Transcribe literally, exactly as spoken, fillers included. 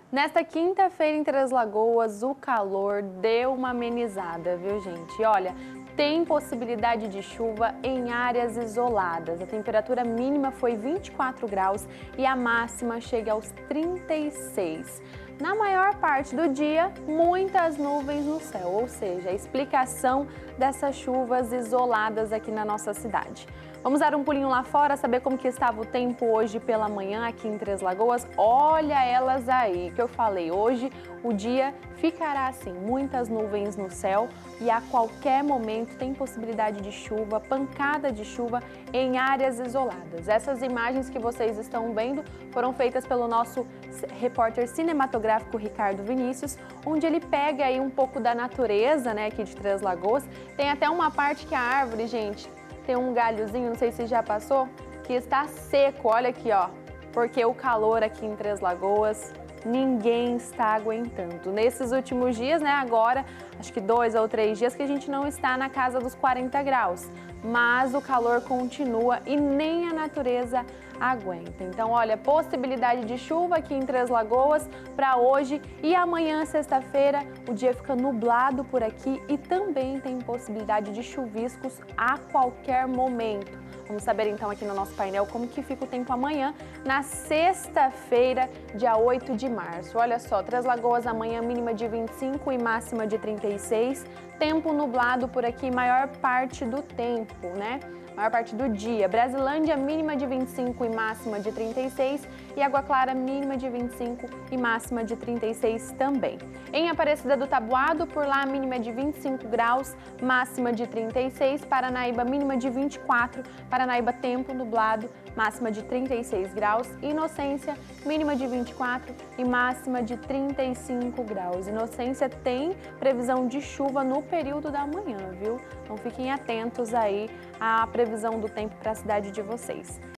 Nesta quinta-feira em Três Lagoas, o calor deu uma amenizada, viu, gente? Olha, tem possibilidade de chuva em áreas isoladas. A temperatura mínima foi vinte e quatro graus e a máxima chega aos trinta e seis. Na maior parte do dia, muitas nuvens no céu, ou seja, a explicação dessas chuvas isoladas aqui na nossa cidade. Vamos dar um pulinho lá fora, saber como que estava o tempo hoje pela manhã aqui em Três Lagoas. Olha elas aí, que eu falei, hoje o dia ficará assim, muitas nuvens no céu e a qualquer momento tem possibilidade de chuva, pancada de chuva em áreas isoladas. Essas imagens que vocês estão vendo foram feitas pelo nosso repórter cinematográfico Ricardo Vinícius, onde ele pega aí um pouco da natureza, né, aqui de Três Lagoas. Tem até uma parte que a árvore, gente, tem um galhozinho, não sei se já passou, que está seco, olha aqui, ó, porque o calor aqui em Três Lagoas, ninguém está aguentando. Nesses últimos dias, né, agora, acho que dois ou três dias que a gente não está na casa dos quarenta graus, mas o calor continua e nem a natureza aguenta. Então, olha, possibilidade de chuva aqui em Três Lagoas para hoje e amanhã, sexta-feira, o dia fica nublado por aqui e também tem possibilidade de chuviscos a qualquer momento. Vamos saber então aqui no nosso painel como que fica o tempo amanhã, na sexta-feira, dia oito de março. Olha só, Três Lagoas amanhã mínima de vinte e cinco e máxima de trinta e seis. Tempo nublado por aqui, maior parte do tempo, né? Maior parte do dia. Brasilândia mínima de vinte e cinco e máxima de trinta e seis e Água Clara mínima de vinte e cinco e máxima de trinta e seis também. Em Aparecida do Taboado, por lá mínima de vinte e cinco graus, máxima de trinta e seis. Paranaíba mínima de vinte e quatro, Paranaíba tempo nublado, máxima de trinta e seis graus. Inocência mínima de vinte e quatro e máxima de trinta e cinco graus. Inocência tem previsão de chuva no período da manhã, viu? Então fiquem atentos aí à previsão do tempo para a cidade de vocês.